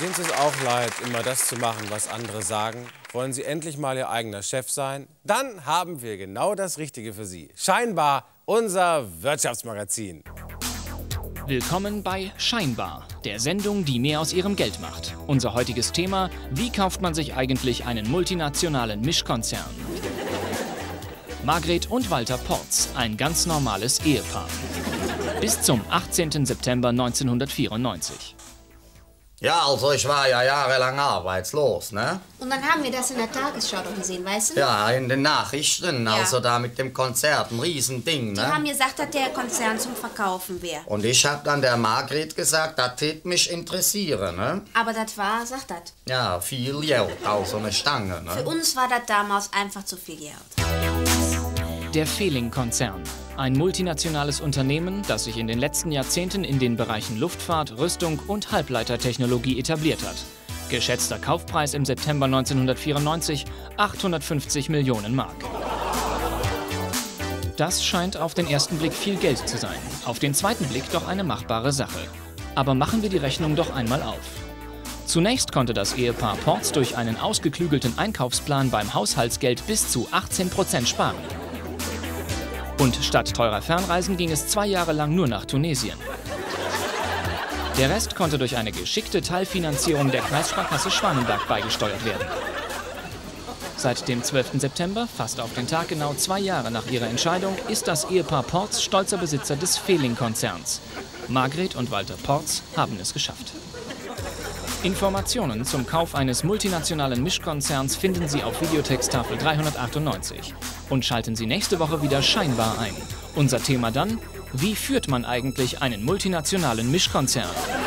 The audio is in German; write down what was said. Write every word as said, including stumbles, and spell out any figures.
Sind Sie es auch leid, immer das zu machen, was andere sagen? Wollen Sie endlich mal Ihr eigener Chef sein? Dann haben wir genau das Richtige für Sie. Scheinbar unser Wirtschaftsmagazin. Willkommen bei Scheinbar, der Sendung, die mehr aus ihrem Geld macht. Unser heutiges Thema: Wie kauft man sich eigentlich einen multinationalen Mischkonzern? Margret und Walter Porz, ein ganz normales Ehepaar. Bis zum achtzehnten September neunzehnhundertvierundneunzig. Ja, also ich war ja jahrelang arbeitslos, ne? Und dann haben wir das in der Tagesschau doch gesehen, weißt du? Ja, in den Nachrichten, Ja. also da mit dem Konzert, ein Riesending, Die ne? haben gesagt, dass der Konzern zum Verkaufen wäre. Und ich hab dann der Margret gesagt, das tät mich interessieren, ne? Aber das war, sagt das. Ja, viel Geld, also eine Stange, Für ne? uns war das damals einfach zu viel Geld. Der Feeling-Konzern. Ein multinationales Unternehmen, das sich in den letzten Jahrzehnten in den Bereichen Luftfahrt, Rüstung und Halbleitertechnologie etabliert hat. Geschätzter Kaufpreis im September neunzehnhundertvierundneunzig: achthundertfünfzig Millionen Mark. Das scheint auf den ersten Blick viel Geld zu sein, auf den zweiten Blick doch eine machbare Sache. Aber machen wir die Rechnung doch einmal auf. Zunächst konnte das Ehepaar Porz durch einen ausgeklügelten Einkaufsplan beim Haushaltsgeld bis zu achtzehn Prozent sparen. Und statt teurer Fernreisen ging es zwei Jahre lang nur nach Tunesien. Der Rest konnte durch eine geschickte Teilfinanzierung der Kreissparkasse Schwanenberg beigesteuert werden. Seit dem zwölften September, fast auf den Tag genau zwei Jahre nach ihrer Entscheidung, ist das Ehepaar Porz stolzer Besitzer des Feeling-Konzerns. Margret und Walter Porz haben es geschafft. Informationen zum Kauf eines multinationalen Mischkonzerns finden Sie auf Videotexttafel dreihundertachtundneunzig. Und schalten Sie nächste Woche wieder Scheinbar ein. Unser Thema dann: Wie führt man eigentlich einen multinationalen Mischkonzern?